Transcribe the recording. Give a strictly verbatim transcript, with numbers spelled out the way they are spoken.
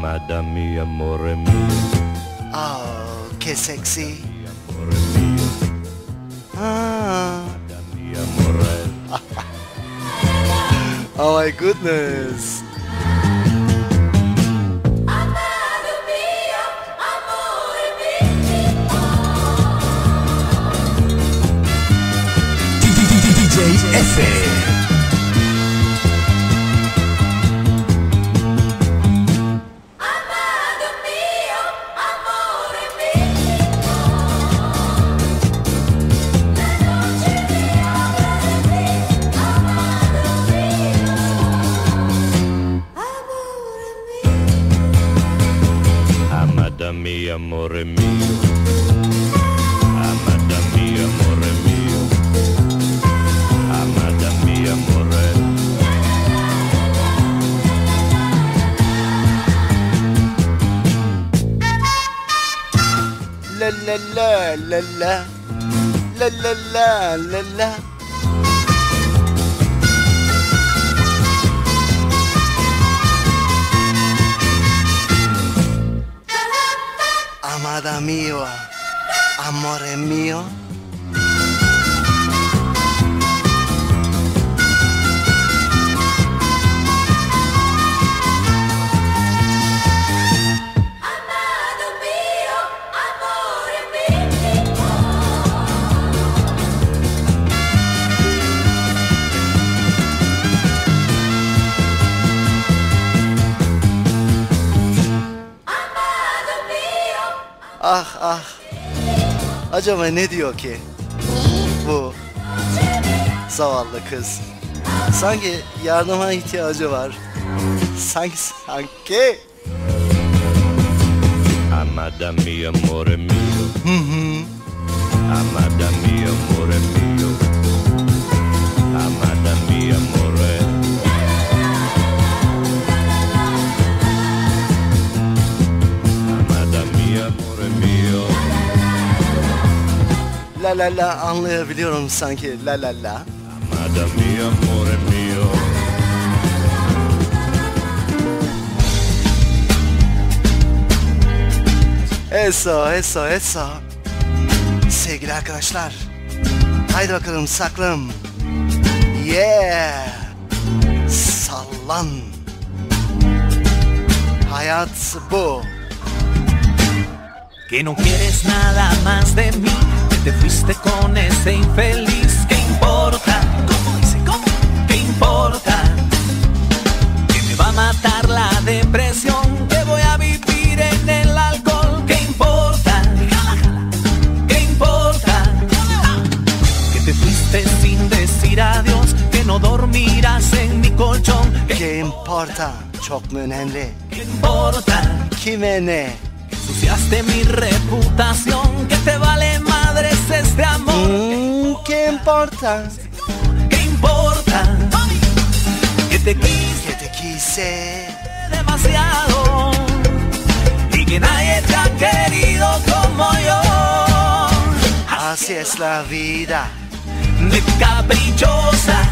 Amada mia, amore mio. Oh, che sexy. Amore mio. Ah. Amada mia, amore. Oh my goodness. D J F. Amada mia, amore mio. Amada mia, amore mio. Amada mia, amore. La la la la la. La la la la la. Amada mio, amore mio. Ah ah. Acaba ne diyor ki bu zavallı kız? Sanki yardıma ihtiyacı var. Sanki sanki. Amada mia, amore mio. Hı hı. Amada mia, amore mio. Amada mia, amore. Amada mia, amore mio. La la la anlayabiliyorum sanki la la la. Amada mia, amore mio. Eso eso eso. Sevgili arkadaşlar. Haydi bakalım saklım. Yeah. Sallan. Hayat bu. Que no quieres nada más de mí, que te fuiste con ese infeliz. ¿Qué importa? ¿Cómo dice? ¿Cómo? ¿Qué importa? Que me va a matar la depresión, que voy a vivir en el alcohol. ¿Qué importa? ¿Qué importa? Que te fuiste sin decir adiós, que no dormirás en mi colchón. ¿Qué importa? Çok mu önemli? ¿Qué importa? Kime ne? Ensuciaste mi reputación, que te vale madres este amor. Mm, ¿Qué importa? ¿Qué importa? Que te quise, Que te quise demasiado y que nadie te ha querido como yo. Así es la vida. De caprichosa